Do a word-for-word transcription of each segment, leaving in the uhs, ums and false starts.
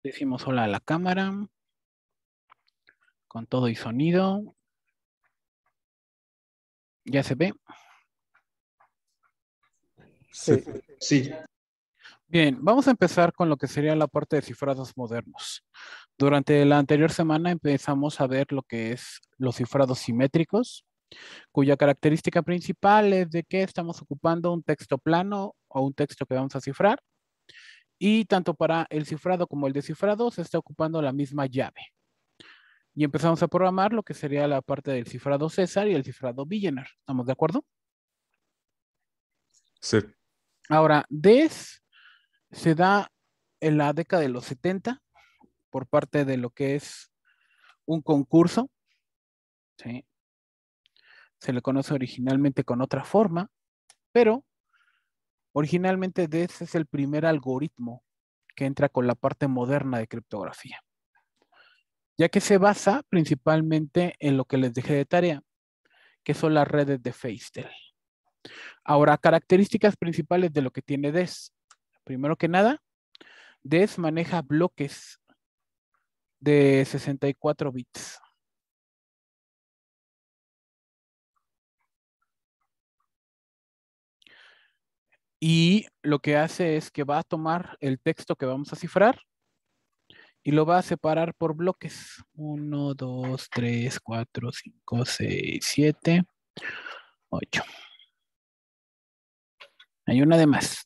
Decimos hola a la cámara, con todo y sonido. ¿Ya se ve? Sí. Sí. Bien, vamos a empezar con lo que sería la parte de cifrados modernos. Durante la anterior semana empezamos a ver lo que es los cifrados simétricos, cuya característica principal es de que estamos ocupando un texto plano o un texto que vamos a cifrar, y tanto para el cifrado como el descifrado se está ocupando la misma llave. Y empezamos a programar lo que sería la parte del cifrado César y el cifrado Villener. ¿Estamos de acuerdo? Sí. Ahora, D E S se da en la década de los setenta por parte de lo que es un concurso, ¿sí? Se le conoce originalmente con otra forma, pero originalmente D E S es el primer algoritmo que entra con la parte moderna de criptografía, ya que se basa principalmente en lo que les dejé de tarea, que son las redes de Feistel. Ahora, características principales de lo que tiene D E S. Primero que nada, D E S maneja bloques de sesenta y cuatro bits. Y lo que hace es que va a tomar el texto que vamos a cifrar y lo va a separar por bloques. uno, dos, tres, cuatro, cinco, seis, siete, ocho. Hay una de más.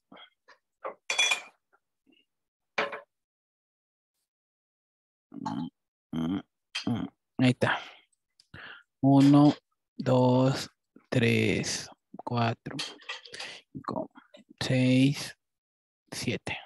Ahí está. uno, dos, tres, cuatro, cinco, seis, siete.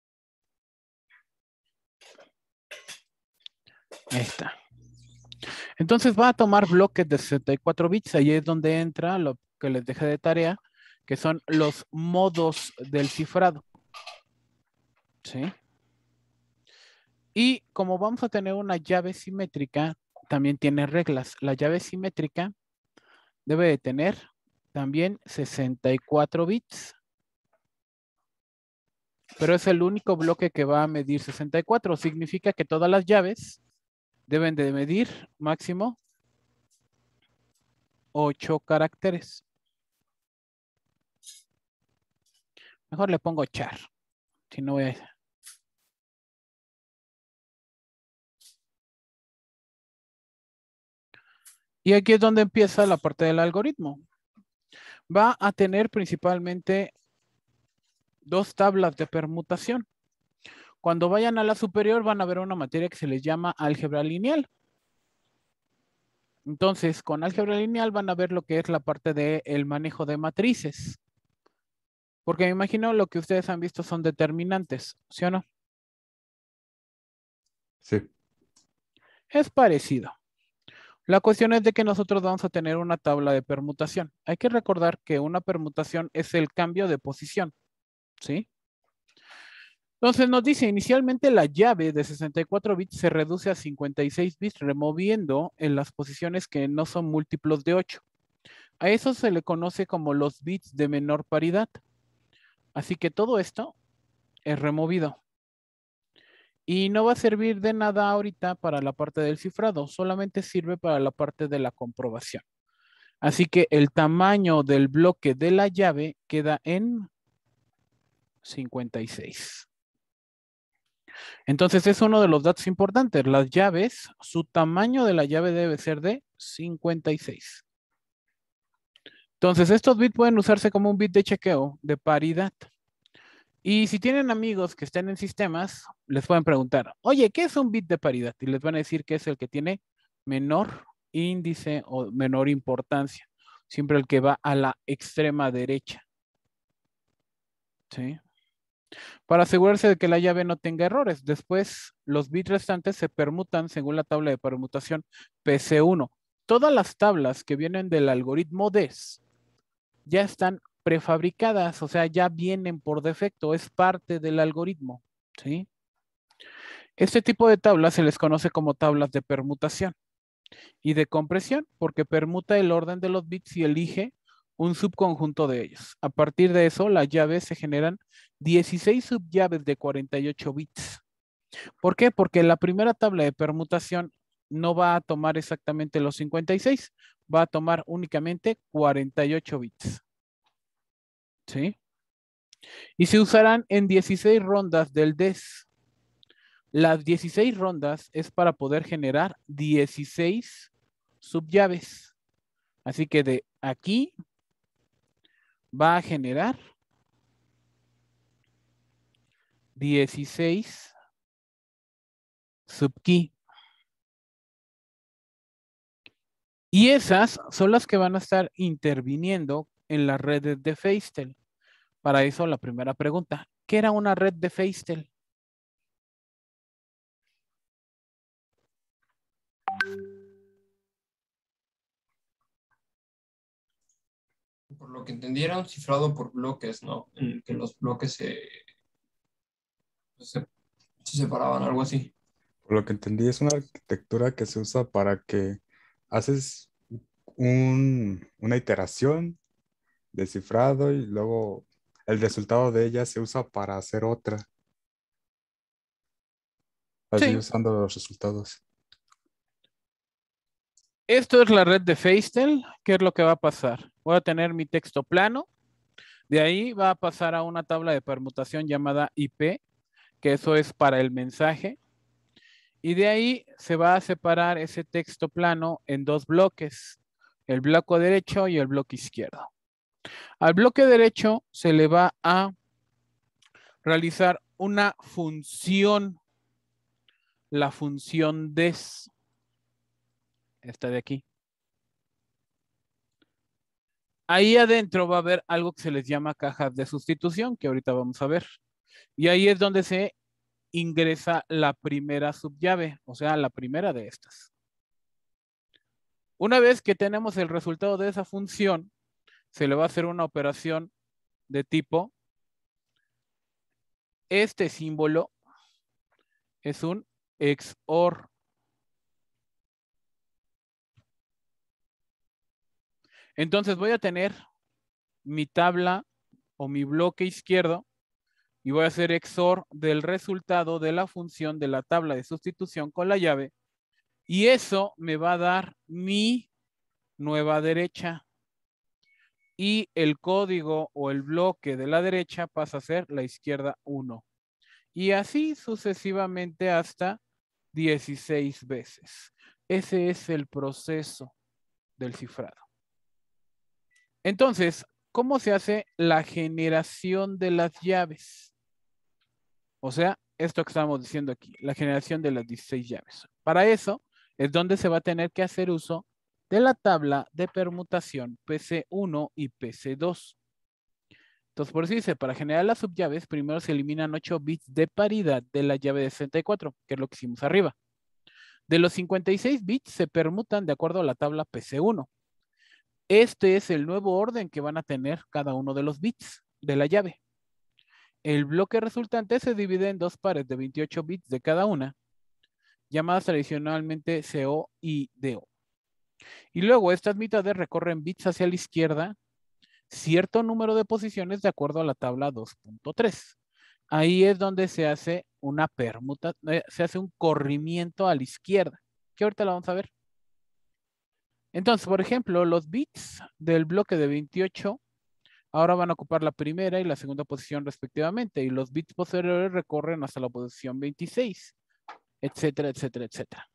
Ahí está. Entonces va a tomar bloques de sesenta y cuatro bits. Ahí es donde entra lo que les dejé de tarea, que son los modos del cifrado. ¿Sí? Y como vamos a tener una llave simétrica, también tiene reglas. La llave simétrica debe de tener también sesenta y cuatro bits. Pero es el único bloque que va a medir sesenta y cuatro. Significa que todas las llaves deben de medir máximo ocho caracteres. Mejor le pongo char. Si no voy a... Y aquí es donde empieza la parte del algoritmo. Va a tener principalmente dos tablas de permutación. Cuando vayan a la superior van a ver una materia que se les llama álgebra lineal. Entonces, con álgebra lineal van a ver lo que es la parte del manejo de matrices. Porque me imagino lo que ustedes han visto son determinantes, ¿sí o no? Sí. Es parecido. La cuestión es de que nosotros vamos a tener una tabla de permutación. Hay que recordar que una permutación es el cambio de posición, ¿sí? Entonces nos dice, inicialmente la llave de sesenta y cuatro bits se reduce a cincuenta y seis bits, removiendo en las posiciones que no son múltiplos de ocho. A eso se le conoce como los bits de menor paridad. Así que todo esto es removido. Y no va a servir de nada ahorita para la parte del cifrado, solamente sirve para la parte de la comprobación. Así que el tamaño del bloque de la llave queda en cincuenta y seis. Entonces es uno de los datos importantes. Las llaves, su tamaño de la llave debe ser de cincuenta y seis. Entonces estos bits pueden usarse como un bit de chequeo de paridad. Y si tienen amigos que estén en sistemas, les pueden preguntar, oye, ¿qué es un bit de paridad? Y les van a decir que es el que tiene menor índice o menor importancia. Siempre el que va a la extrema derecha. ¿Sí? Para asegurarse de que la llave no tenga errores. Después, los bits restantes se permutan según la tabla de permutación P C uno. Todas las tablas que vienen del algoritmo D E S ya están prefabricadas, o sea, ya vienen por defecto, es parte del algoritmo, ¿sí? Este tipo de tablas se les conoce como tablas de permutación y de compresión porque permuta el orden de los bits y elige un subconjunto de ellos. A partir de eso, las llaves se generan dieciséis subllaves de cuarenta y ocho bits. ¿Por qué? Porque la primera tabla de permutación no va a tomar exactamente los cincuenta y seis, va a tomar únicamente cuarenta y ocho bits. ¿Sí? Y se usarán en dieciséis rondas del D E S. Las dieciséis rondas es para poder generar dieciséis subllaves. Así que de aquí va a generar dieciséis subkey. Y esas son las que van a estar interviniendo en las redes de Feistel. Para eso la primera pregunta, ¿qué era una red de Feistel? Por lo que entendieron, cifrado por bloques, ¿no? En el que los bloques se, se, se separaban, algo así. Por lo que entendí, es una arquitectura que se usa para que haces un- una iteración de cifrado y luego el resultado de ella se usa para hacer otra, así Sí, usando los resultados. esto es la red de Feistel. ¿Qué es lo que va a pasar? Voy a tener mi texto plano. De ahí va a pasar a una tabla de permutación llamada I P, que eso es para el mensaje. Y de ahí se va a separar ese texto plano en dos bloques, el bloque derecho y el bloque izquierdo. Al bloque derecho se le va a realizar una función, la función des, esta de aquí. Ahí adentro va a haber algo que se les llama cajas de sustitución, que ahorita vamos a ver. Y ahí es donde se ingresa la primera subllave, o sea, la primera de estas. Una vez que tenemos el resultado de esa función, se le va a hacer una operación de tipo, este símbolo es un ex or. Entonces voy a tener mi tabla o mi bloque izquierdo y voy a hacer ex or del resultado de la función de la tabla de sustitución con la llave y eso me va a dar mi nueva derecha y el código o el bloque de la derecha pasa a ser la izquierda uno. Y así sucesivamente hasta dieciséis veces. Ese es el proceso del cifrado. Entonces, ¿cómo se hace la generación de las llaves? O sea, esto que estamos diciendo aquí, la generación de las dieciséis llaves. Para eso es donde se va a tener que hacer uso de la tabla de permutación P C uno y P C dos. Entonces, por eso dice, para generar las subllaves, primero se eliminan ocho bits de paridad de la llave de sesenta y cuatro, que es lo que hicimos arriba. De los cincuenta y seis bits se permutan de acuerdo a la tabla P C uno. Este es el nuevo orden que van a tener cada uno de los bits de la llave. El bloque resultante se divide en dos pares de veintiocho bits de cada una, llamadas tradicionalmente C O y D O. Y luego estas mitades recorren bits hacia la izquierda cierto número de posiciones de acuerdo a la tabla dos punto tres. Ahí es donde se hace una permuta, eh, se hace un corrimiento a la izquierda, que ahorita la vamos a ver. Entonces, por ejemplo, los bits del bloque de veintiocho ahora van a ocupar la primera y la segunda posición respectivamente, y los bits posteriores recorren hasta la posición veintiséis, etcétera, etcétera, etcétera.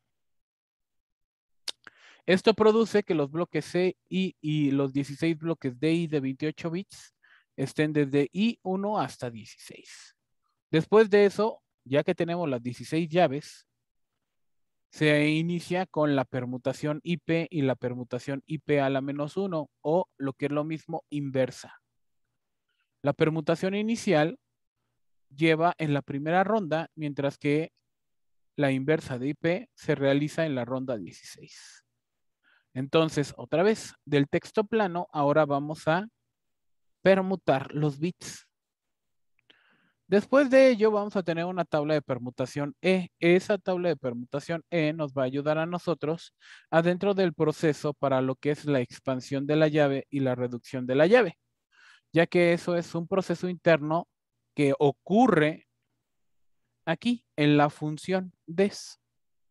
Esto produce que los bloques C, I y los dieciséis bloques D I de veintiocho bits estén desde I uno hasta dieciséis. Después de eso, ya que tenemos las dieciséis llaves, se inicia con la permutación I P y la permutación I P a la menos uno, o lo que es lo mismo, inversa. La permutación inicial lleva en la primera ronda, mientras que la inversa de I P se realiza en la ronda dieciséis. Entonces, otra vez, del texto plano, ahora vamos a permutar los bits. Después de ello, vamos a tener una tabla de permutación E. Esa tabla de permutación E nos va a ayudar a nosotros adentro del proceso para lo que es la expansión de la llave y la reducción de la llave, ya que eso es un proceso interno que ocurre aquí en la función des.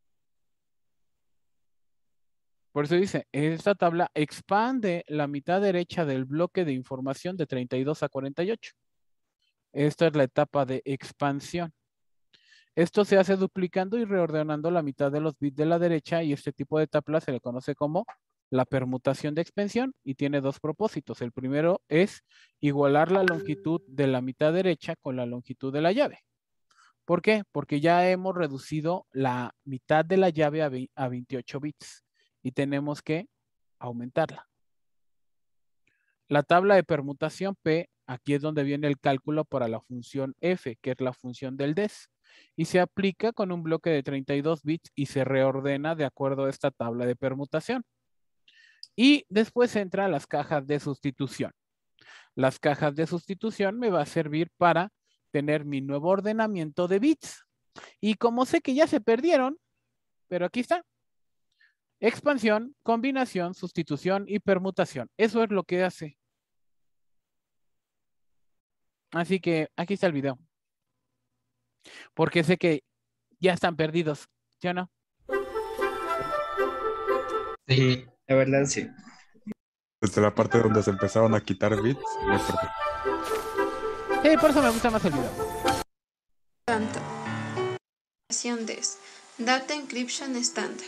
Por eso dice, esta tabla expande la mitad derecha del bloque de información de treinta y dos a cuarenta y ocho. Esta es la etapa de expansión. Esto se hace duplicando y reordenando la mitad de los bits de la derecha, y este tipo de tabla se le conoce como la permutación de expansión y tiene dos propósitos. El primero es igualar la longitud de la mitad derecha con la longitud de la llave. ¿Por qué? Porque ya hemos reducido la mitad de la llave a veintiocho bits y tenemos que aumentarla. La tabla de permutación P, aquí es donde viene el cálculo para la función F, que es la función del des, y se aplica con un bloque de treinta y dos bits y se reordena de acuerdo a esta tabla de permutación. Y después entran las cajas de sustitución. Las cajas de sustitución me va a servir para tener mi nuevo ordenamiento de bits. Y como sé que ya se perdieron, pero aquí está. Expansión, combinación, sustitución y permutación. Eso es lo que hace. Así que aquí está el video. Porque sé que ya están perdidos, ¿sí o no? Sí, la verdad sí. Desde la parte donde se empezaron a quitar bits, me perdí. Sí, por eso me gusta más el video. Tanto. Des. Data Encryption Standard.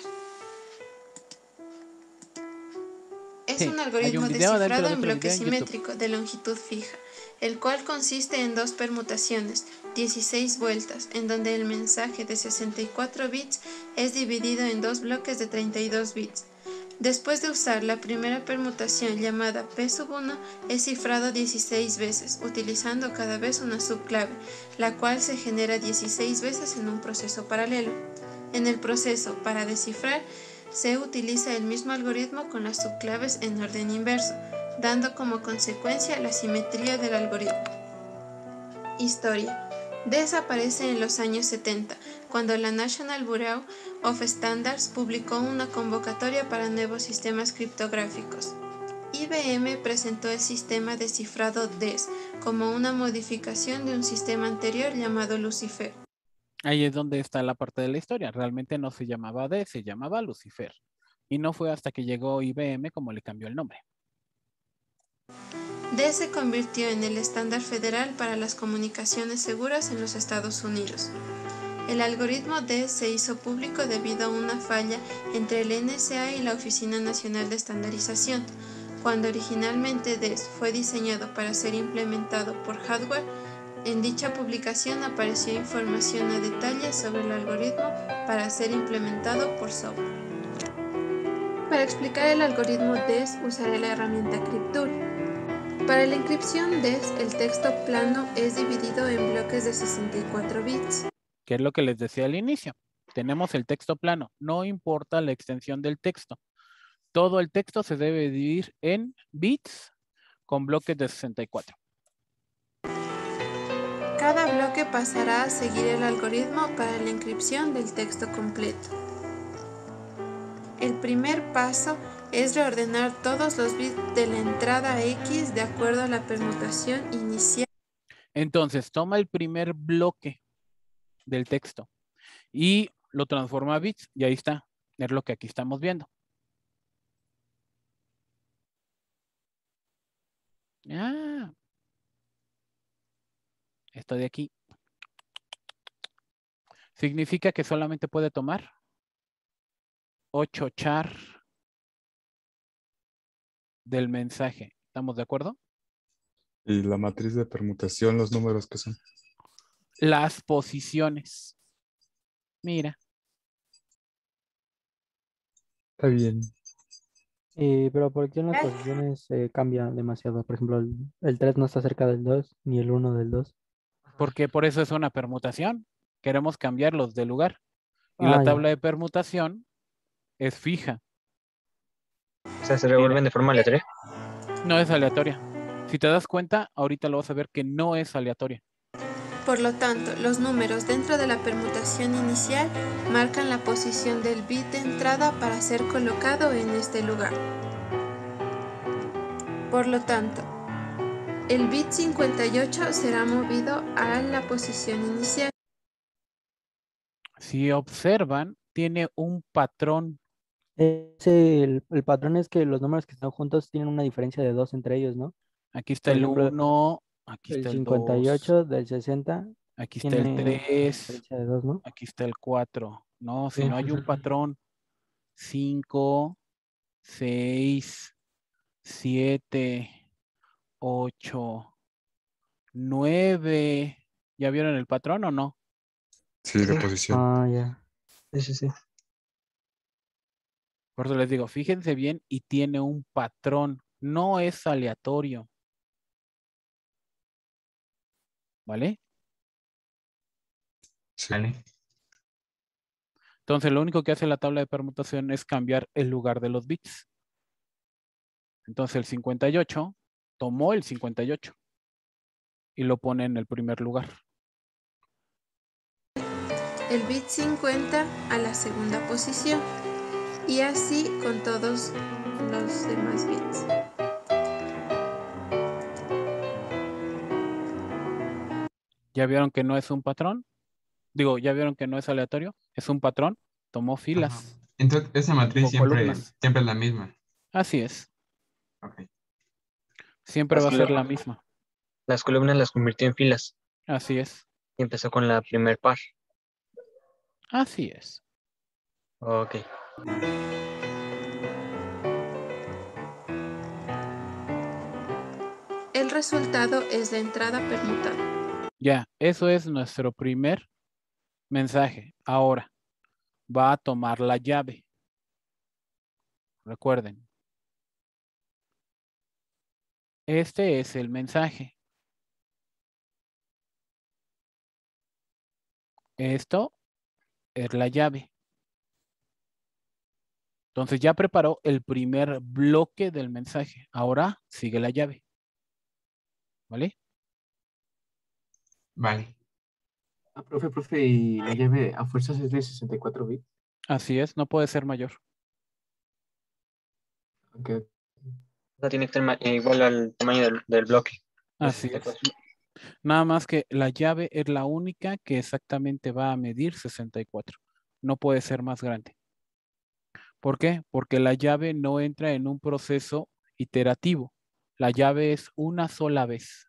Es Sí, un hay algoritmo un de video dentro cifrado de en otro bloque video en YouTube. simétrico de longitud fija, el cual consiste en dos permutaciones, dieciséis vueltas, en donde el mensaje de sesenta y cuatro bits es dividido en dos bloques de treinta y dos bits. Después de usar la primera permutación llamada P sub uno, es cifrado dieciséis veces, utilizando cada vez una subclave, la cual se genera dieciséis veces en un proceso paralelo. En el proceso para descifrar, se utiliza el mismo algoritmo con las subclaves en orden inverso, dando como consecuencia la simetría del algoritmo. Historia. Desaparece en los años setenta, cuando la National Bureau of Standards publicó una convocatoria para nuevos sistemas criptográficos. I B M presentó el sistema de cifrado des como una modificación de un sistema anterior llamado Lucifer. Ahí es donde está la parte de la historia. Realmente no se llamaba des, se llamaba Lucifer. Y no fue hasta que llegó I B M como le cambió el nombre. des se convirtió en el estándar federal para las comunicaciones seguras en los Estados Unidos. El algoritmo des se hizo público debido a una falla entre el N S A y la Oficina Nacional de Estandarización. Cuando originalmente des fue diseñado para ser implementado por hardware, en dicha publicación apareció información a detalle sobre el algoritmo para ser implementado por software. Para explicar el algoritmo des usaré la herramienta Cryptool. Para la encripción des, el texto plano es dividido en bloques de sesenta y cuatro bits. Que es lo que les decía al inicio. Tenemos el texto plano. No importa la extensión del texto. Todo el texto se debe dividir en bits con bloques de sesenta y cuatro. Cada bloque pasará a seguir el algoritmo para la encripción del texto completo. El primer paso es reordenar todos los bits de la entrada X de acuerdo a la permutación inicial. Entonces, toma el primer bloque del texto y lo transforma a bits, y ahí está. Es lo que aquí estamos viendo. Ah, esto de aquí significa que solamente puede tomar ocho char del mensaje. ¿Estamos de acuerdo? Y la matriz de permutación, los números que son. Las posiciones. Mira. Está bien. Eh, pero ¿por qué en las posiciones eh, cambia demasiado? Por ejemplo, el, el tres no está cerca del dos, ni el uno del dos. Porque por eso es una permutación. Queremos cambiarlos de lugar. Y Ah, la ya. tabla de permutación es fija. O sea, se revuelven de forma aleatoria. No es aleatoria. Si te das cuenta, ahorita lo vas a ver que no es aleatoria. Por lo tanto, los números dentro de la permutación inicial marcan la posición del bit de entrada para ser colocado en este lugar. Por lo tanto, el bit cincuenta y ocho será movido a la posición inicial. Si observan, tiene un patrón. Ese, el, el patrón es que los números que están juntos tienen una diferencia de dos entre ellos, ¿no? Aquí está Por el ejemplo, uno, aquí el está el cincuenta y dos, ocho del sesenta aquí está el tiene tres, diferencia de dos, ¿no? aquí está el cuatro. No, si Sí. no hay un patrón. cinco, seis, siete, ocho, nueve. ¿Ya vieron el patrón o no? Sí, de Sí. posición. Ah, ya. Sí, sí, sí. Por eso les digo, fíjense bien y tiene un patrón. No es aleatorio. ¿Vale? Sí. Vale. Entonces lo único que hace la tabla de permutación es cambiar el lugar de los bits. Entonces el cincuenta y ocho tomó el cincuenta y ocho y lo pone en el primer lugar. El bit cincuenta a la segunda posición y así con todos los demás bits. ¿Ya vieron que no es un patrón? Digo, ¿ya vieron que no es aleatorio? Es un patrón. Tomó filas. Ajá. Entonces, esa matriz o siempre, columnas. siempre es la misma. Así es. Ok. Siempre Las va a ser colo- la misma. Las columnas las convirtió en filas Así es. y empezó con la primer par. Así es. Ok. El resultado es la entrada permutada. Ya, eso es nuestro primer mensaje. Ahora, va a tomar la llave. Recuerden. Este es el mensaje. Esto es la llave. Entonces ya preparó el primer bloque del mensaje. Ahora sigue la llave. ¿Vale? Vale. Ah, profe, profe, y la llave a fuerzas es de sesenta y cuatro bits. Así es, no puede ser mayor. Ok. O sea, tiene que ser ma- eh, igual al tamaño del, del bloque. de Así es. sesenta y cuatro. Nada más que la llave es la única que exactamente va a medir sesenta y cuatro. No puede ser más grande. ¿Por qué? Porque la llave no entra en un proceso iterativo. La llave es una sola vez.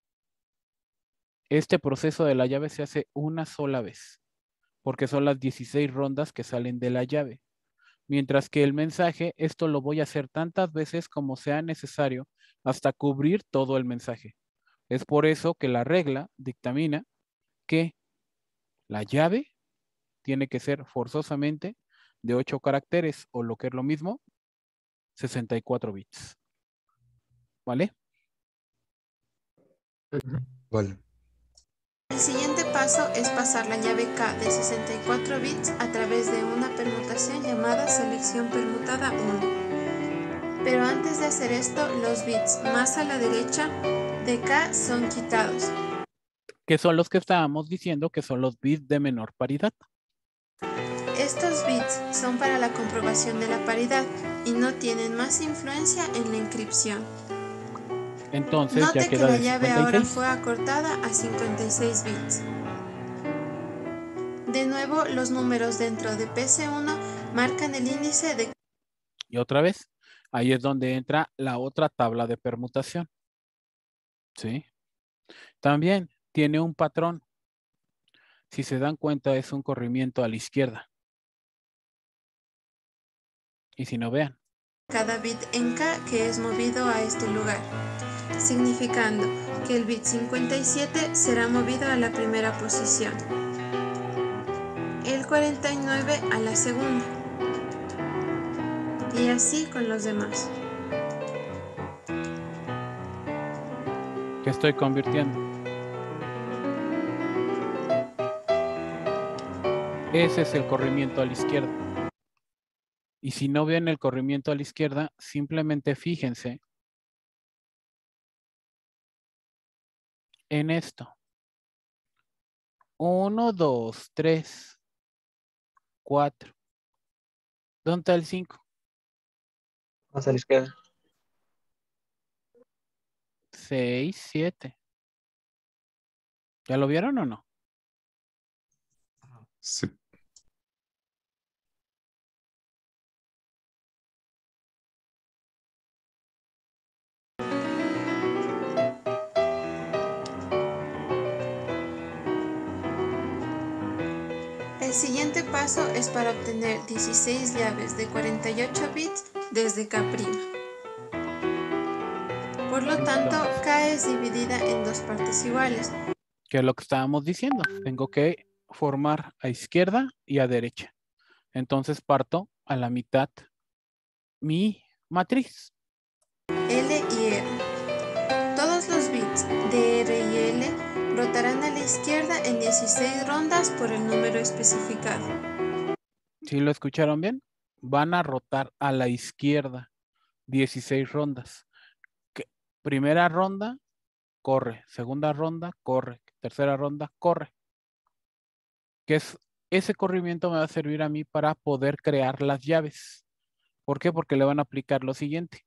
Este proceso de la llave se hace una sola vez, porque son las dieciséis rondas que salen de la llave. Mientras que el mensaje, esto lo voy a hacer tantas veces como sea necesario hasta cubrir todo el mensaje. Es por eso que la regla dictamina que la llave tiene que ser forzosamente de ocho caracteres o lo que es lo mismo, sesenta y cuatro bits. ¿Vale? Vale. El siguiente paso es pasar la llave K de sesenta y cuatro bits a través de una permutación llamada selección permutada uno. Pero antes de hacer esto, los bits más a la derecha de K son quitados. Que son los que estábamos diciendo que son los bits de menor paridad. Estos bits son para la comprobación de la paridad y no tienen más influencia en la encripción. Entonces ya Note que queda la de llave cincuenta y ahora seis. fue acortada a cincuenta y seis bits. De nuevo, los números dentro de P C uno marcan el índice de... Y otra vez, ahí es donde entra la otra tabla de permutación. ¿Sí? También tiene un patrón. Si se dan cuenta, es un corrimiento a la izquierda. Y si no, vean. cada bit en K que es movido a este lugar, significando que el bit cincuenta y siete será movido a la primera posición, el cuarenta y nueve a la segunda, y así con los demás. ¿Qué estoy convirtiendo? Ese es el corrimiento a la izquierda. Y si no ven el corrimiento a la izquierda, simplemente fíjense en esto. Uno, dos, tres, cuatro. ¿Dónde está el cinco? Más a la izquierda. seis, siete. ¿Ya lo vieron o no? Sí. El siguiente paso es para obtener dieciséis llaves de cuarenta y ocho bits desde K'. Por lo tanto, K es dividida en dos partes iguales. Que es lo que estábamos diciendo. Tengo que formar a izquierda y a derecha. Entonces parto a la mitad mi matriz. L y R. Todos los bits de R y L rotarán a la izquierda en dieciséis rondas por el número especificado. ¿Sí lo escucharon bien? Van a rotar a la izquierda dieciséis rondas. Que- primera ronda, corre. Segunda ronda, corre. Tercera ronda, corre. Que es, ese corrimiento me va a servir a mí para poder crear las llaves. ¿Por qué? Porque le van a aplicar lo siguiente.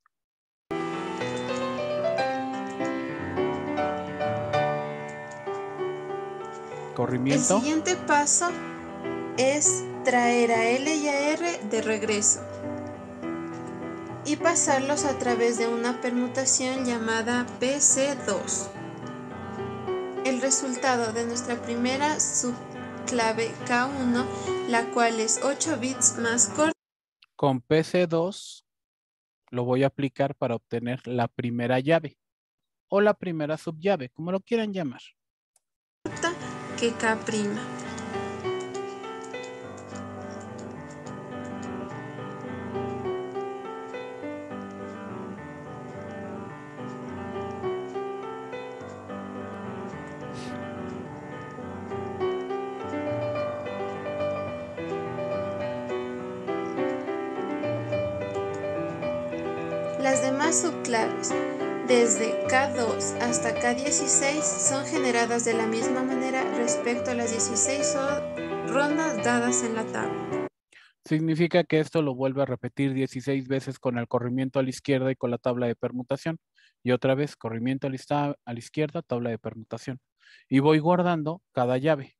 El Corrimiento. siguiente paso es traer a L y a R de regreso y pasarlos a través de una permutación llamada P C dos. El resultado de nuestra primera subclave K uno, la cual es ocho bits más corta, Con P C dos lo voy a aplicar para obtener la primera llave o la primera subllave, como lo quieran llamar. que K'. Las demás subclaves, desde K dos hasta K dieciséis, son generadas de la misma manera respecto a las dieciséis rondas dadas en la tabla. Significa que esto lo vuelve a repetir dieciséis veces con el corrimiento a la izquierda y con la tabla de permutación. Y otra vez, corrimiento a la, a la izquierda, tabla de permutación. Y voy guardando cada llave.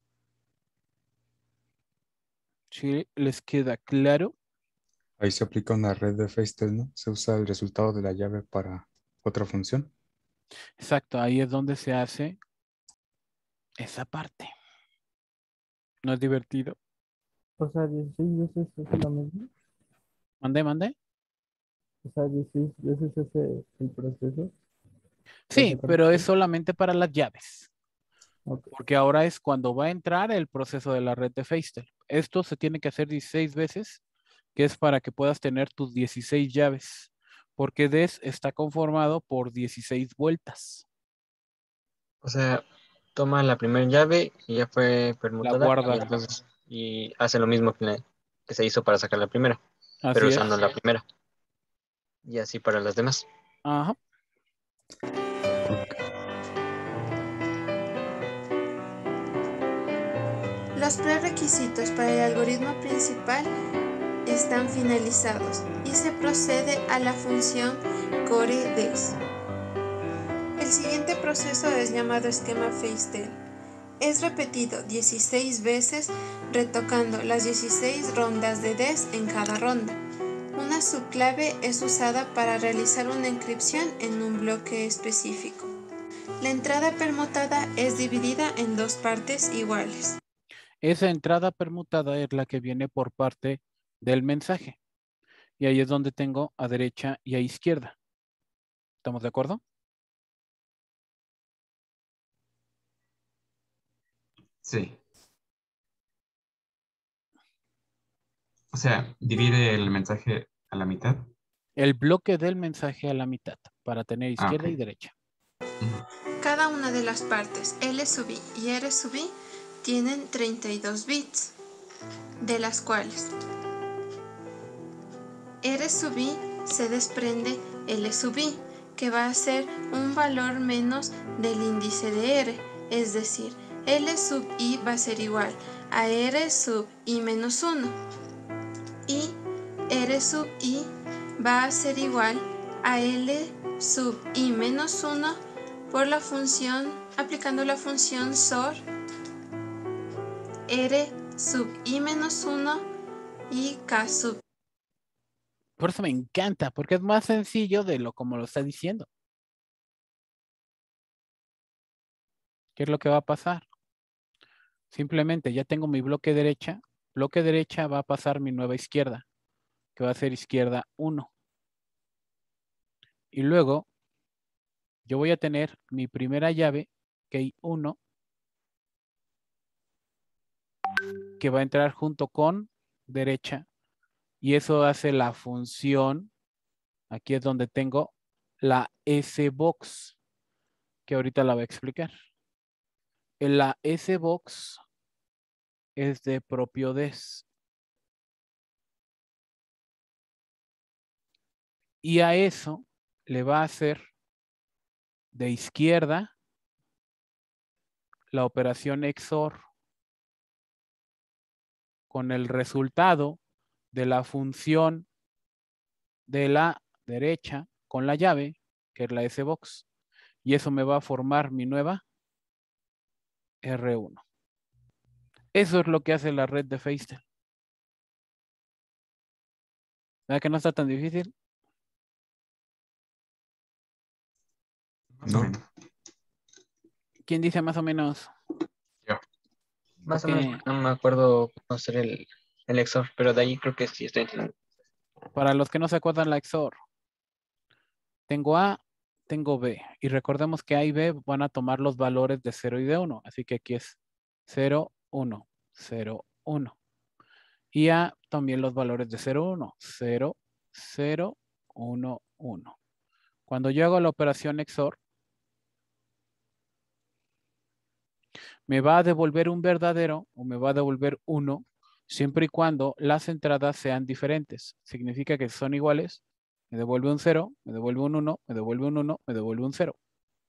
¿Sí les queda claro? Ahí se aplica una red de Feistel, ¿no? Se usa el resultado de la llave para otra función. Exacto, ahí es donde se hace esa parte. ¿No es divertido? O sea, dieciséis veces es lo mismo. ¿Mande, mande? O sea, dieciséis veces es el, el proceso. Sí, pero es solamente para las llaves. Ok. Porque ahora es cuando va a entrar el proceso de la red de Feistel. Esto se tiene que hacer dieciséis veces, que es para que puedas tener tus dieciséis llaves. Porque D E S está conformado por dieciséis vueltas. O sea, toma la primera llave y ya fue La permutada guarda. y entonces y hace lo mismo que, la- que se hizo para sacar la primera, pero Así es. usando la primera. Y así para las demás. Ajá. Los prerequisitos para el algoritmo principal están finalizados y se procede a la función core-des. El siguiente proceso es llamado esquema Feistel. Es repetido dieciséis veces, retocando las dieciséis rondas de des en cada ronda. Una subclave es usada para realizar una encripción en un bloque específico. La entrada permutada es dividida en dos partes iguales. Esa entrada permutada es la que viene por parte del mensaje. Y ahí es donde tengo a derecha y a izquierda. ¿Estamos de acuerdo? Sí. O sea, divide el mensaje a la mitad. El bloque del mensaje a la mitad para tener Ah, izquierda ok. y derecha. Ujú. Cada una de las partes L sub i y R sub i tienen treinta y dos bits, de las cuales R sub i se desprende L sub i, que va a ser un valor menos del índice de R, es decir, L sub i va a ser igual a R sub i menos uno y R sub i va a ser igual a L sub i menos uno por la función, aplicando la función S O R, R sub i menos uno y K sub. Por eso me encanta, porque es más sencillo de lo como lo está diciendo. ¿Qué es lo que va a pasar? Simplemente ya tengo mi bloque derecha. Bloque derecha va a pasar mi nueva izquierda, que va a ser izquierda uno. Y luego yo voy a tener mi primera llave, key uno, que va a entrar junto con derecha. Y eso hace la función. Aquí es donde tengo la S-Box, que ahorita la voy a explicar. La S-Box es de propio des. Y a eso le va a hacer de izquierda la operación X O R con el resultado de la función de la derecha con la llave, que es la S-Box. Y eso me va a formar mi nueva R uno. Eso es lo que hace la red de Feistel. ¿Verdad que no está tan difícil? Más o No. menos. ¿Quién dice más o menos? Yo. Más o Ok. menos, no me acuerdo cómo hacer el, el X O R, pero de ahí creo que sí estoy entendiendo. Para los que no se acuerdan la X O R, tengo A, tengo B. Y recordemos que A y B van a tomar los valores de cero y de uno. Así que aquí es cero, uno, cero, uno. Y A también los valores de cero, uno, cero, cero, uno, uno. Cuando yo hago la operación X O R, me va a devolver un verdadero o me va a devolver uno siempre y cuando las entradas sean diferentes. Significa que si son iguales, me devuelve un cero, me devuelve un uno, me devuelve un uno, me devuelve un cero.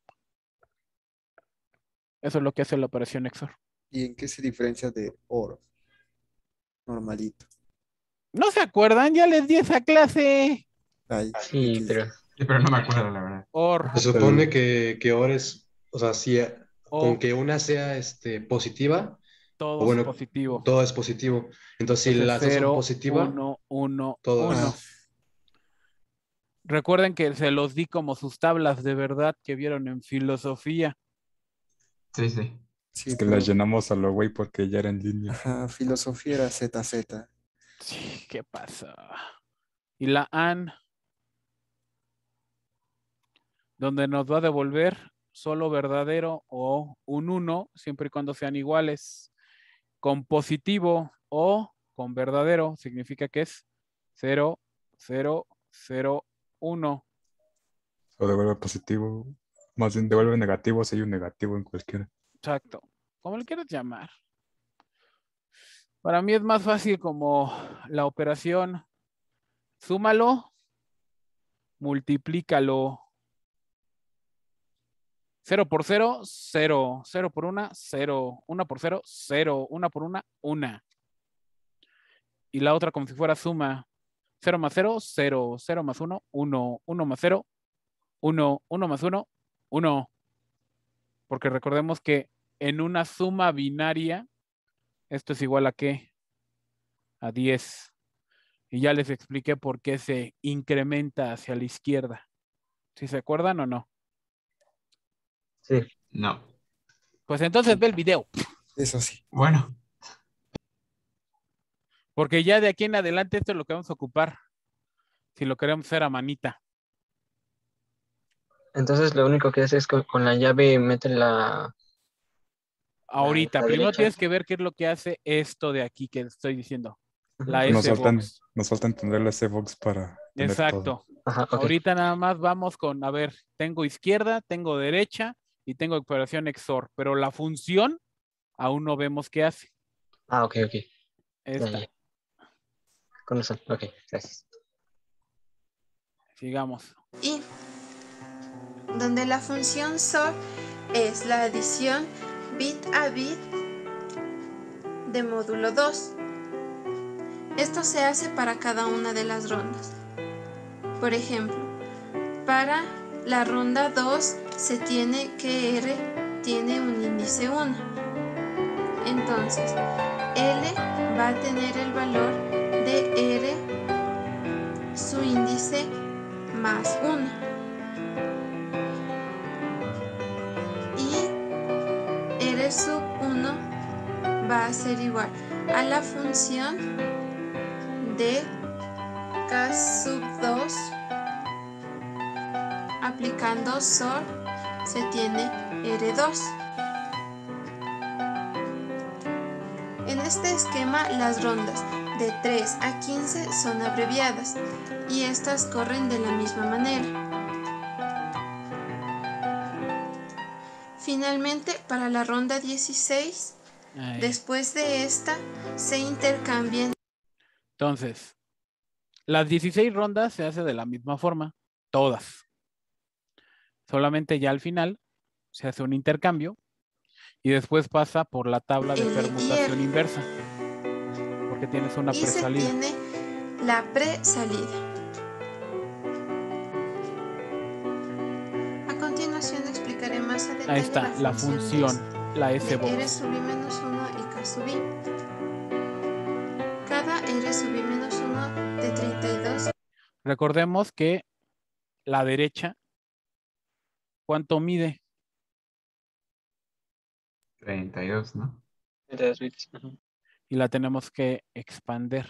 Eso es lo que hace la operación X O R. ¿Y en qué se diferencia de oro? Normalito. ¿No se acuerdan? Ya les di esa clase. Ahí, Sí, X. pero Sí, pero no me acuerdo, la verdad. O R, Se supone que, que ahora es, o sea, si O. con que una sea este, positiva, o todo es bueno, positivo. todo es positivo. Entonces, si Entonces las dos son cero, positivas, uno, uno, todo uno. Ah, Recuerden que se los di como sus tablas de verdad que vieron en filosofía. Sí, sí. sí, Es que pero las llenamos a lo güey porque ya era en línea. ajá, filosofía era Z Z. Sí, ¿qué pasa? Y la A N, donde nos va a devolver solo verdadero o un uno, siempre y cuando sean iguales. Con positivo o con verdadero, significa que es cero, cero, cero, uno. O devuelve positivo. Más bien devuelve negativo si hay un negativo en cualquiera. Exacto. Como le quieras llamar. Para mí es más fácil como la operación súmalo, multiplícalo. cero por cero, cero. cero por una, cero. uno por cero, cero. uno por una, una. Y la otra como si fuera suma. cero más cero, cero. cero más uno, uno. uno más cero, uno. uno más uno, uno. Porque recordemos que en una suma binaria, esto es igual a ¿qué? A diez. Y ya les expliqué por qué se incrementa hacia la izquierda. ¿Sí se acuerdan o no? sí. No. Pues entonces ve el video. Eso sí. Bueno, Porque ya de aquí en adelante esto es lo que vamos a ocupar. Si lo queremos hacer a manita. Entonces lo único que hace es con, con la llave mete la, Ahorita, la primero derecha. tienes que ver qué es lo que hace esto de aquí que estoy diciendo. Ujú. La Nos faltan, S-Box. nos falta entender la S-Box para tener todo. Exacto. Ajá, ok. Ahorita nada más vamos con, a ver, tengo izquierda, tengo derecha y tengo operación X O R, pero la función aún no vemos qué hace. Ah, ok, ok. Esta. Ya, ya. Con razón, ok, gracias. Sigamos. Y donde la función S O R es la adición bit a bit de módulo dos. Esto se hace para cada una de las rondas. Por ejemplo, para la ronda dos se tiene que R tiene un índice uno. Entonces, L va a tener el valor de R, su índice, más uno. Y R sub uno va a ser igual a la función de K sub dos aplicando sort se tiene R dos. En este esquema las rondas de tres a quince son abreviadas y estas corren de la misma manera. Finalmente, para la ronda dieciséis, Ahí. después de esta, se intercambian. Entonces, las dieciséis rondas se hace de la misma forma, todas. Solamente ya al final se hace un intercambio y después pasa por la tabla de L y permutación R. inversa, porque tienes una Y se presalida. tiene la presalida. A continuación explicaré más a detalle Ahí está, la función, la de S R box. sub i menos uno y K sub i. Cada R sub i menos uno de treinta y dos. Recordemos que la derecha, ¿cuánto mide? treinta y dos, ¿no? treinta y dos bits. Ujú. Y la tenemos que expander.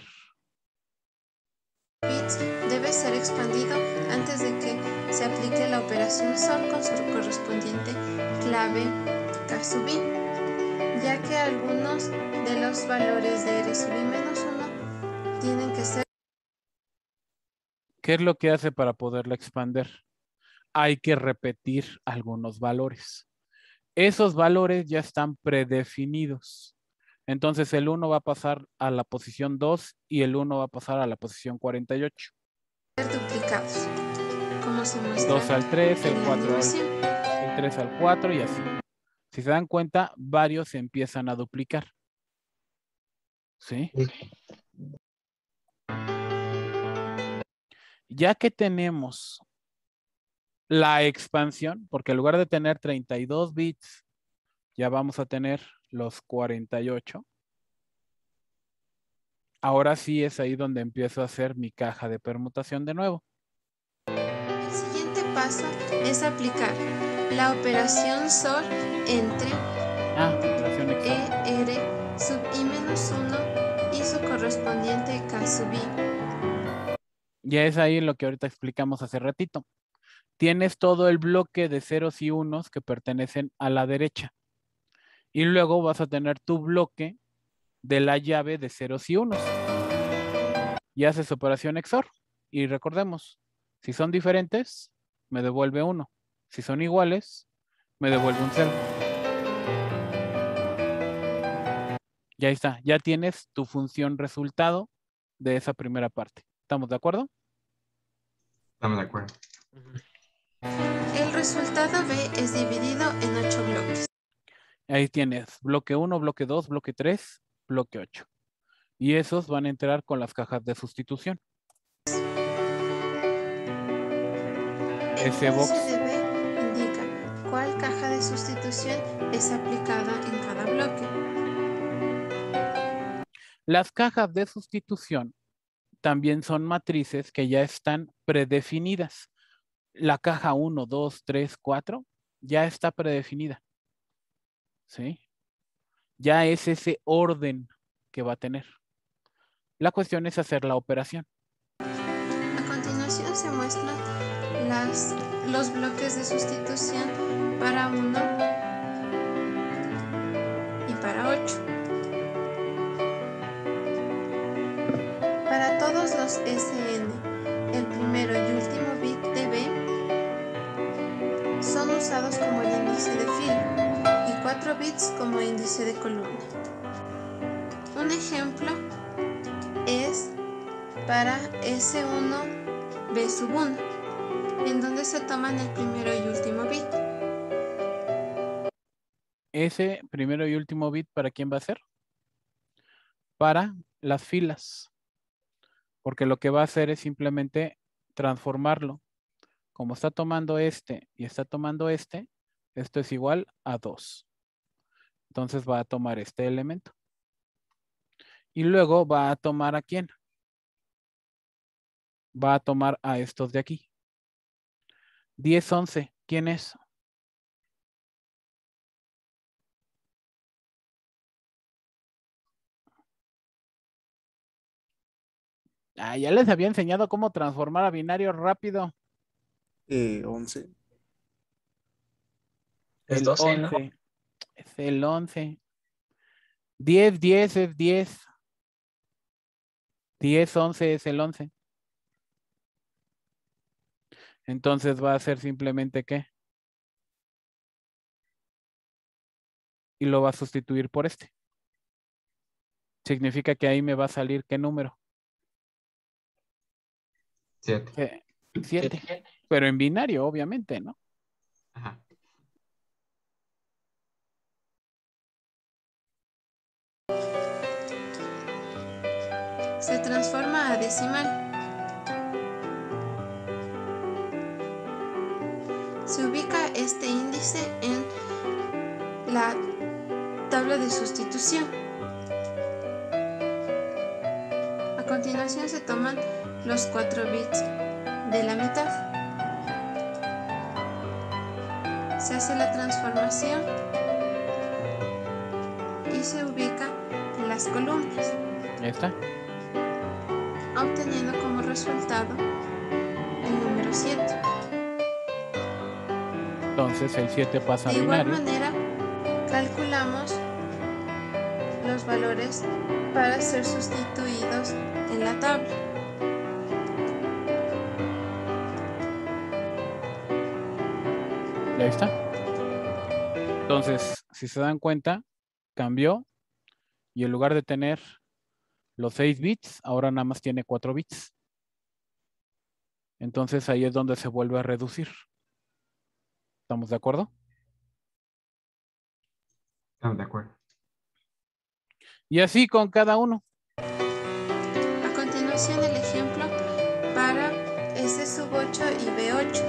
bits debe ser expandido antes de que se aplique la operación SOR con su correspondiente clave K sub i, ya que algunos de los valores de R sub i menos uno tienen que ser. ¿Qué es lo que hace para poderla expander? Hay que repetir algunos valores. Esos valores ya están predefinidos. Entonces el uno va a pasar a la posición dos y el uno va a pasar a la posición cuarenta y ocho. duplicados, como se muestra dos al tres, el en la cuatro al, animación. el tres al cuatro y así. Si se dan cuenta, varios se empiezan a duplicar. ¿Sí? Ya que tenemos la expansión, porque en lugar de tener treinta y dos bits, ya vamos a tener los cuarenta y ocho. Ahora sí es ahí donde empiezo a hacer mi caja de permutación de nuevo. El siguiente paso es aplicar la operación SOR entre Ah, operación extra. E R sub i menos uno y su correspondiente K sub i. Ya es ahí lo que ahorita explicamos hace ratito. Tienes todo el bloque de ceros y unos que pertenecen a la derecha. Y luego vas a tener tu bloque de la llave de ceros y unos. Y haces operación X O R. Y recordemos, si son diferentes, me devuelve uno. Si son iguales, me devuelve un cero. Ya está, ya tienes tu función resultado de esa primera parte. ¿Estamos de acuerdo? Estamos de acuerdo. El resultado B es dividido en ocho bloques. Ahí tienes bloque uno, bloque dos, bloque tres, bloque ocho. Y esos van a entrar con las cajas de sustitución. El Ese box. pulso de B indica cuál caja de sustitución es aplicada en cada bloque. Las cajas de sustitución también son matrices que ya están predefinidas. La caja uno, dos, tres, cuatro ya está predefinida. ¿Sí? Ya es ese orden que va a tener. La cuestión es hacer la operación. A continuación se muestran las, los bloques de sustitución para uno y para ocho. Para todos los S N, el primero y último bit de B son usados como el índice de fila y cuatro bits como índice de columna. Un ejemplo es para S uno B sub uno, en donde se toman el primero y último bit. Ese primero y último bit, ¿para quién va a ser? Para las filas. Porque lo que va a hacer es simplemente transformarlo. Como está tomando este y está tomando este, esto es igual a dos. Entonces va a tomar este elemento. Y luego va a tomar ¿a quién? Va a tomar a estos de aquí. diez, once, ¿quién es? Ah, ya les había enseñado cómo transformar a binario rápido. Eh, once. Es El doce, ¿no? once. Es el once. diez, diez es diez. diez, once es el once. Entonces va a ser simplemente ¿qué? Y lo va a sustituir por este. Significa que ahí me va a salir ¿qué número? Siete. siete. Pero en binario, obviamente, ¿no? Ajá. Se transforma a decimal. Se ubica este índice en la tabla de sustitución. A continuación se toman los cuatro bits de la mitad. Se hace la transformación y se ubica en las columnas, Ahí está. obteniendo como resultado el número siete. Entonces el siete pasa a De igual binario. manera, calculamos los valores para ser sustituidos en la tabla. Y ahí está. Entonces, si se dan cuenta, cambió y en lugar de tener los seis bits, ahora nada más tiene cuatro bits. Entonces ahí es donde se vuelve a reducir. ¿Estamos de acuerdo? Estamos de acuerdo. Y así con cada uno. A continuación el ejemplo para S sub ocho y B ocho.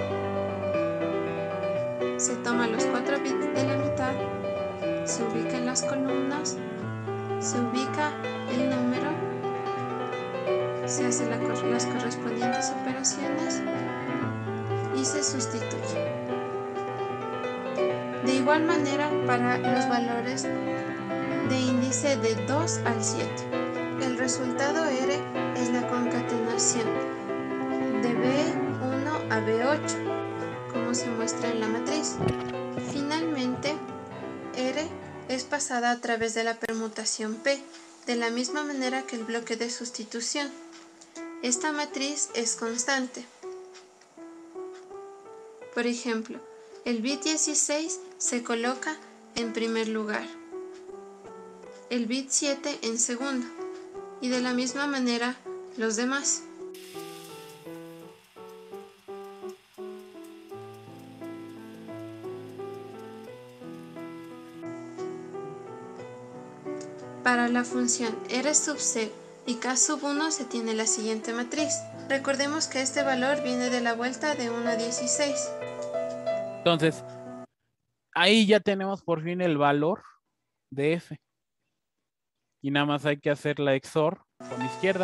Se toman los cuatro bits de la mitad, se ubica en las columnas, se ubica el número, se hacen la, las correspondientes operaciones y se sustituye. De igual manera para los valores de índice de dos al siete. El resultado R es la concatenación de B uno a B ocho, como se muestra en la matriz. Finalmente, R es pasada a través de la permutación P, de la misma manera que el bloque de sustitución. Esta matriz es constante. Por ejemplo, el bit dieciséis se coloca en primer lugar, el bit siete en segundo, y de la misma manera los demás. Para la función R sub cero y K sub uno se tiene la siguiente matriz. Recordemos que este valor viene de la vuelta de uno a dieciséis. Entonces, ahí ya tenemos por fin el valor de F. Y nada más hay que hacer la X O R con izquierda.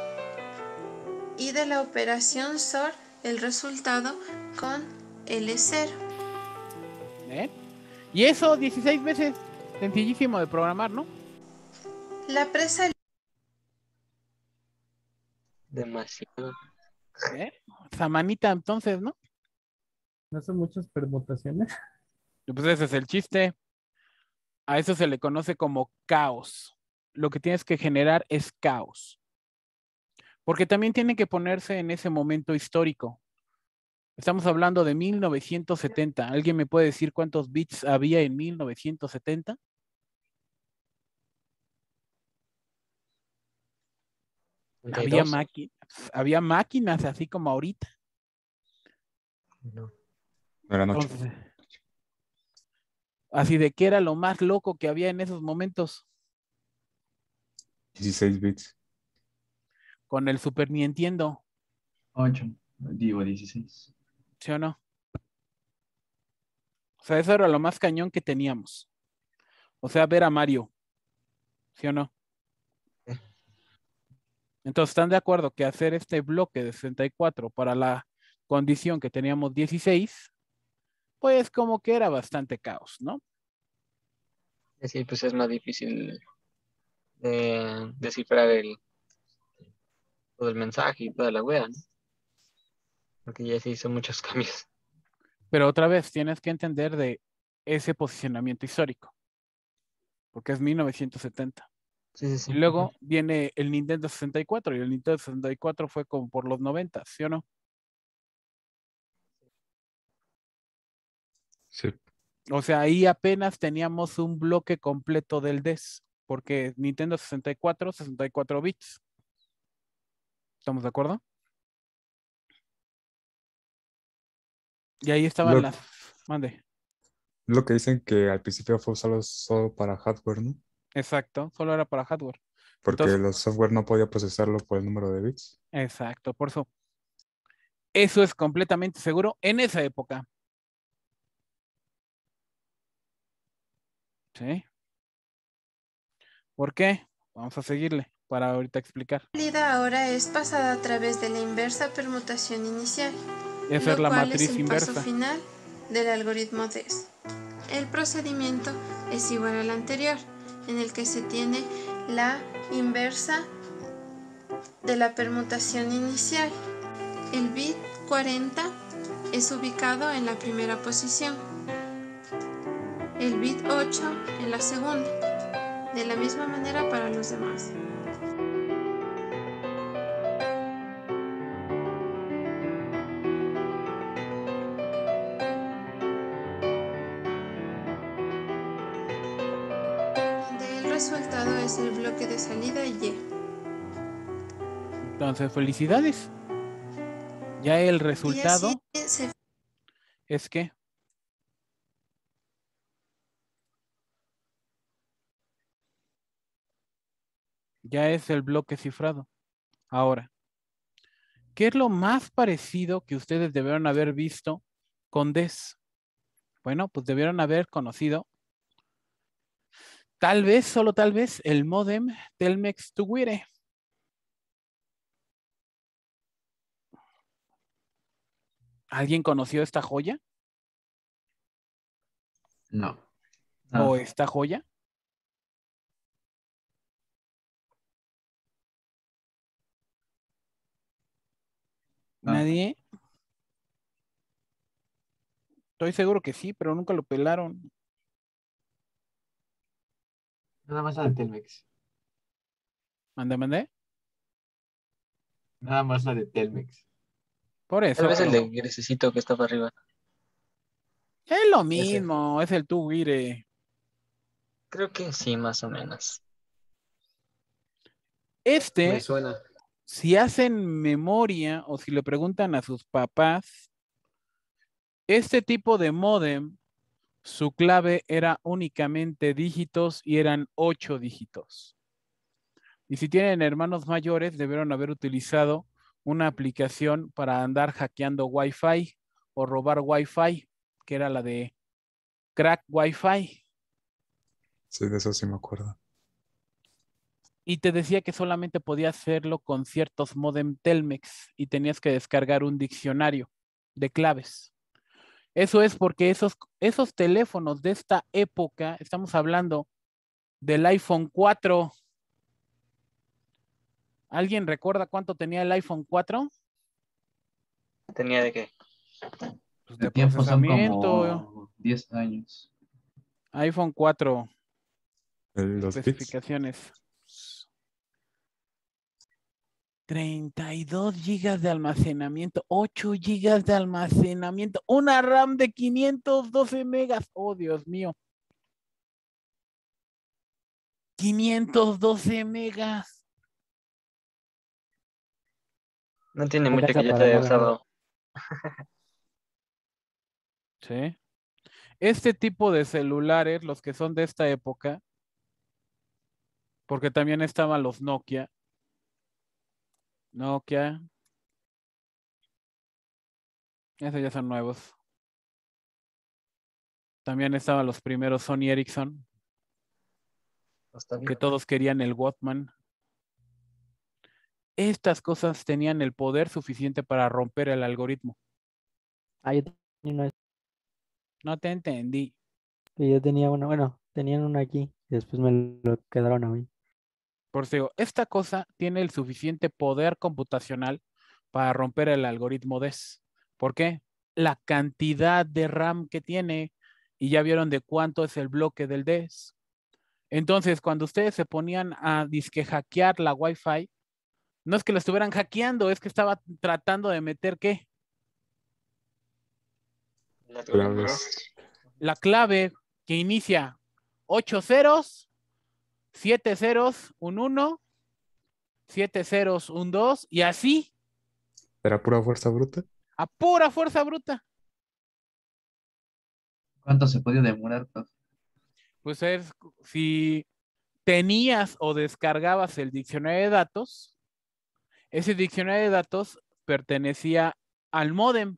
Y de la operación S O R el resultado con L cero. ¿Eh? Y eso dieciséis veces. Sencillísimo de programar, ¿no? La presa Demasiado. ¿Eh? Samanita, entonces, ¿no? ¿No son muchas permutaciones? Pues ese es el chiste. A eso se le conoce como caos. Lo que tienes que generar es caos. Porque también tiene que ponerse en ese momento histórico. Estamos hablando de mil novecientos setenta. ¿Alguien me puede decir cuántos bits había en mil novecientos setenta? Había máquinas, había máquinas así como ahorita. No. No eran ocho. Entonces, así de que era lo más loco que había en esos momentos. dieciséis bits. Con el Super Nintendo. ocho. Digo dieciséis. ¿Sí o no? O sea, eso era lo más cañón que teníamos. O sea, ver a Mario. ¿Sí o no? Entonces, ¿están de acuerdo que hacer este bloque de sesenta y cuatro para la condición que teníamos dieciséis? Pues como que era bastante caos, ¿no? Sí, pues es más difícil de descifrar el, todo el mensaje y toda la wea, ¿no? Porque ya se hizo muchos cambios. Pero otra vez tienes que entender de ese posicionamiento histórico, porque es mil novecientos setenta. Sí, sí, sí. Y luego viene el Nintendo sesenta y cuatro, y el Nintendo sesenta y cuatro fue como por los noventa, ¿sí o no? Sí. O sea, ahí apenas teníamos un bloque completo del D E S, porque Nintendo sesenta y cuatro, sesenta y cuatro bits. ¿Estamos de acuerdo? Y ahí estaban Lo, las... Mande. lo que dicen que al principio fue solo, solo para hardware, ¿no? Exacto, solo era para hardware. Porque Entonces, los software no podía procesarlo por el número de bits. exacto, por eso. Eso es completamente seguro en esa época. ¿Sí? ¿Por qué? Vamos a seguirle para ahorita explicar. La salida ahora es pasada a través de la inversa permutación inicial, Esa es lo la cual es matriz el paso inversa. final del algoritmo D E S. El procedimiento es igual al anterior, en el que se tiene la inversa de la permutación inicial. El bit cuarenta es ubicado en la primera posición, el bit ocho en la segunda, de la misma manera para los demás. Donde el resultado es el bloque de salida Y. Entonces, felicidades. Ya el Y así resultado se es que ya es el bloque cifrado. Ahora, ¿qué es lo más parecido que ustedes debieron haber visto con D E S? Bueno, pues debieron haber conocido, tal vez, solo tal vez, el módem Telmex Tuguire. ¿Alguien conoció esta joya? No. ¿O No. esta joya? No. ¿Nadie? Estoy seguro que sí, pero nunca lo pelaron. Nada más la de Telmex. ¿Mandé, mandé? Nada más la de Telmex. Por Tal eso, vez el pero de grisecito que está para arriba. es lo Ese. mismo, es el Tuguire. Creo que sí, más o menos. Me Este, suena. si hacen memoria o si le preguntan a sus papás, este tipo de módem, su clave era únicamente dígitos y eran ocho dígitos. Y si tienen hermanos mayores, debieron haber utilizado una aplicación para andar hackeando Wi-Fi o robar Wi-Fi, que era la de Crack Wi-Fi. Sí, de eso sí me acuerdo. Y te decía que solamente podías hacerlo con ciertos modem Telmex y tenías que descargar un diccionario de claves. Eso es porque esos, esos teléfonos de esta época, estamos hablando del iPhone cuatro. ¿Alguien recuerda cuánto tenía el iPhone cuatro? ¿Tenía de qué? Pues De de tiempo son procesamiento. como diez años. iPhone cuatro, El- los bits. especificaciones. treinta y dos gigas de almacenamiento, ocho gigas de almacenamiento, una RAM de quinientos doce megas. Oh, Dios mío. quinientos doce megas. No tiene No mucho alcanza que ya te para haya nada. usado. Sí. Este tipo de celulares, los que son de esta época, porque también estaban los Nokia. Nokia. Esos ya son nuevos. También estaban los primeros Sony Ericsson, Está bien. que todos querían el Walkman. Estas cosas tenían el poder suficiente para romper el algoritmo. Ah, yo tenía una, No te entendí. yo tenía una, bueno, tenían una aquí y después me lo quedaron a mí. Por eso digo, esta cosa tiene el suficiente poder computacional para romper el algoritmo D E S. ¿Por qué? La cantidad de RAM que tiene, y ya vieron de cuánto es el bloque del D E S. Entonces, cuando ustedes se ponían a disque hackear la Wi-Fi, no es que lo estuvieran hackeando, es que estaba tratando de meter ¿qué? La Claves. La clave que inicia ocho ceros, siete ceros, un uno, siete ceros, un dos, y así, ¿Era pura fuerza bruta? a pura fuerza bruta. ¿Cuánto se podía demorar, profe? Pues es, si tenías o descargabas el diccionario de datos, ese diccionario de datos pertenecía al módem,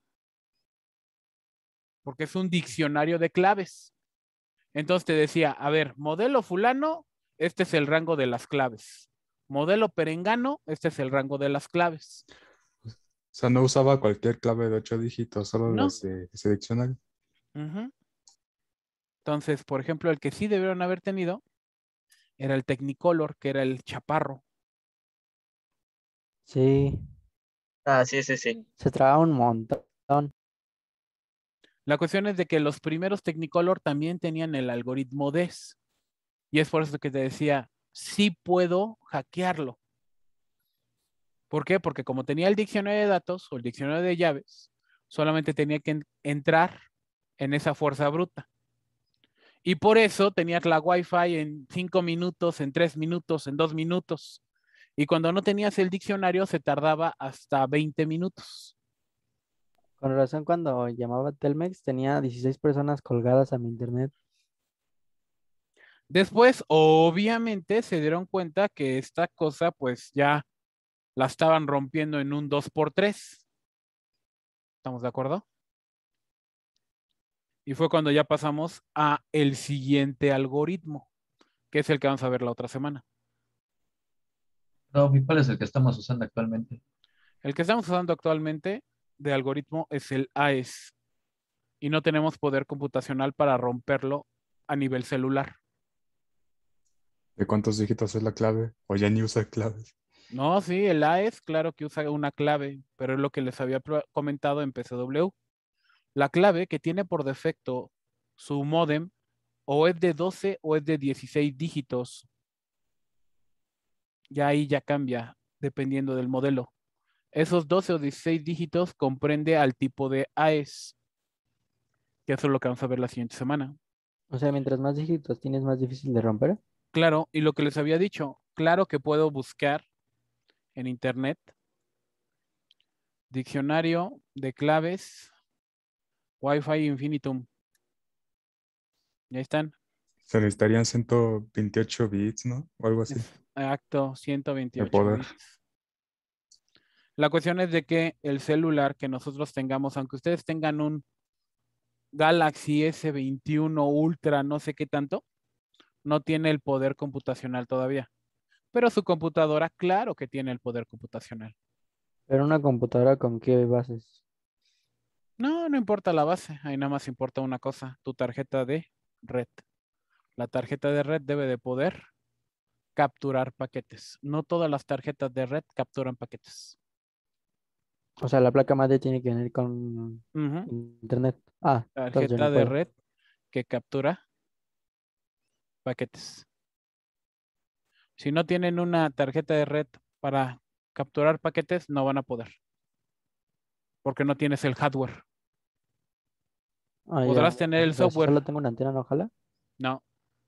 porque es un diccionario de claves. Entonces te decía, a ver, modelo fulano, este es el rango de las claves. Modelo perengano, este es el rango de las claves. O sea, no usaba cualquier clave de ocho dígitos, solo No. las de ese diccionario. Uh-huh. Entonces, por ejemplo, el que sí debieron haber tenido era el Technicolor, que era el chaparro. Sí, Ah, sí, sí, sí. se traba un montón. La cuestión es de que los primeros Technicolor también tenían el algoritmo D E S. Y es por eso que te decía, sí puedo hackearlo. ¿Por qué? Porque como tenía el diccionario de datos o el diccionario de llaves, solamente tenía que en- entrar en esa fuerza bruta. Y por eso tenías la Wi-Fi en cinco minutos, en tres minutos, en dos minutos. Y cuando no tenías el diccionario se tardaba hasta veinte minutos. Con razón, cuando llamaba a Telmex tenía dieciséis personas colgadas a mi internet. Después, obviamente, se dieron cuenta que esta cosa pues ya la estaban rompiendo en un dos por tres. ¿Estamos de acuerdo? Y fue cuando ya pasamos a el siguiente algoritmo, que es el que vamos a ver la otra semana. Profe, ¿cuál es el que estamos usando actualmente? El que estamos usando actualmente de algoritmo es el A E S. Y no tenemos poder computacional para romperlo a nivel celular. ¿De cuántos dígitos es la clave? ¿O ya ni usa claves? No, sí, el A E S, claro que usa una clave, pero es lo que les había pro- comentado en P C W. La clave que tiene por defecto su módem o es de doce o es de dieciséis dígitos. Ya ahí ya cambia dependiendo del modelo. Esos doce o dieciséis dígitos comprende al tipo de A E S, que eso es lo que vamos a ver la siguiente semana. O sea, mientras más dígitos tienes, más difícil de romper. Claro, y lo que les había dicho, claro que puedo buscar en internet diccionario de claves Wi-Fi Infinitum. Ya están. Se necesitarían ciento veintiocho bits, ¿no? O algo así. Exacto, ciento De veintiocho poder. bits. La cuestión es de que el celular que nosotros tengamos, aunque ustedes tengan un Galaxy S veintiuno Ultra, no sé qué tanto, no tiene el poder computacional todavía. Pero su computadora, claro que tiene el poder computacional. Pero una computadora con qué bases. No, no importa la base, ahí nada más importa una cosa, tu tarjeta de red. La tarjeta de red debe de poder capturar paquetes. No todas las tarjetas de red capturan paquetes. O sea, la placa madre tiene que venir con Ujú. internet. Ah, entonces yo Tarjeta no de puedo. red que captura paquetes. Si no tienen una tarjeta de red para capturar paquetes, no van a poder. Porque no tienes el hardware. Ah, Podrás ya. tener el O sea, si software. solo tengo una antena, no jala. No.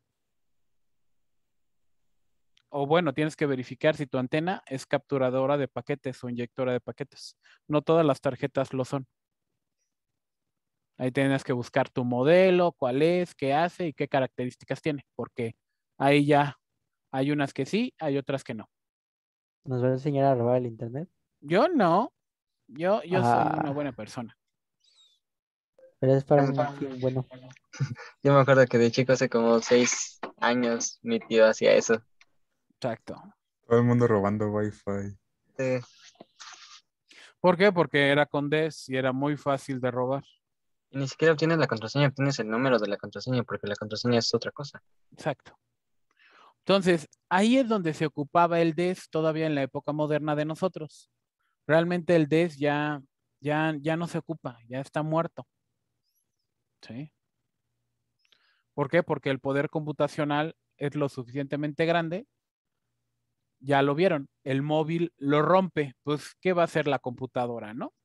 O bueno, tienes que verificar si tu antena es capturadora de paquetes o inyectora de paquetes. No todas las tarjetas lo son. Ahí tienes que buscar tu modelo, cuál es, qué hace y qué características tiene, porque ahí ya hay unas que sí, hay otras que no. ¿Nos va a enseñar a robar el internet? Yo no, yo, yo soy una buena Ah, persona. pero es para Yo un fin bueno. yo me acuerdo que de chico, hace como seis años, mi tío hacía eso. Exacto. Todo el mundo robando Wi-Fi. Sí. ¿Por qué? Porque era con D E S y era muy fácil de robar. Y ni siquiera obtienes la contraseña, obtienes el número de la contraseña, porque la contraseña es otra cosa. Exacto. Entonces, ahí es donde se ocupaba el D E S todavía en la época moderna de nosotros. Realmente el D E S ya, ya, ya no se ocupa, ya está muerto. ¿Sí? ¿Por qué? Porque el poder computacional es lo suficientemente grande. Ya lo vieron, el móvil lo rompe. Pues, ¿qué va a hacer la computadora, no?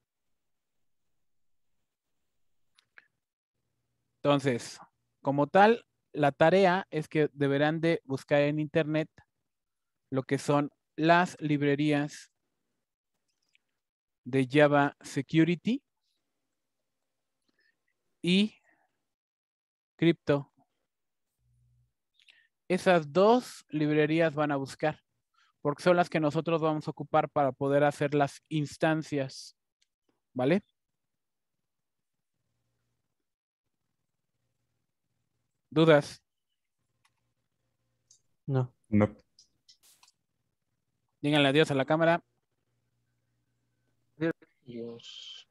Entonces, como tal, la tarea es que deberán de buscar en internet lo que son las librerías de Java Security y Crypto. Esas dos librerías van a buscar, porque son las que nosotros vamos a ocupar para poder hacer las instancias, ¿vale? ¿Dudas? No. No. Díganle adiós a la cámara. Dios.